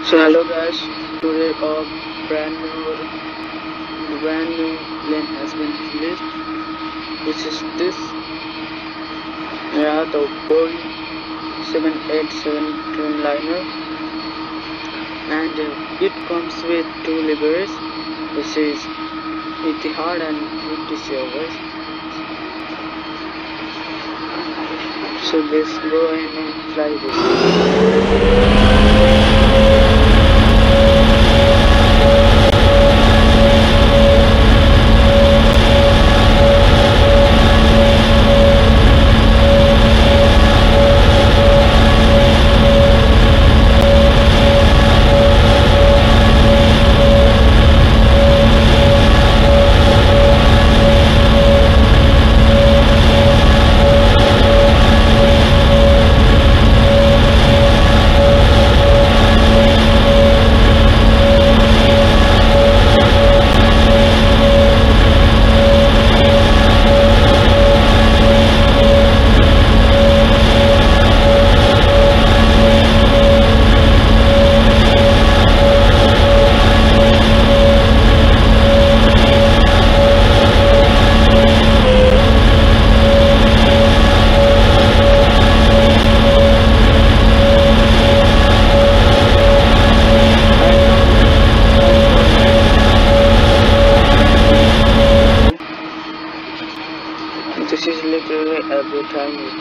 So hello guys, today a brand new plane has been released, which is this, the Boeing 787 Dreamliner, and it comes with two liveries, which is Etihad and British Airways. So let's go ahead and fly this. This is literally every time with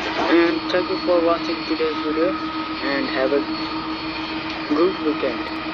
and thank you for watching today's video and have a good weekend.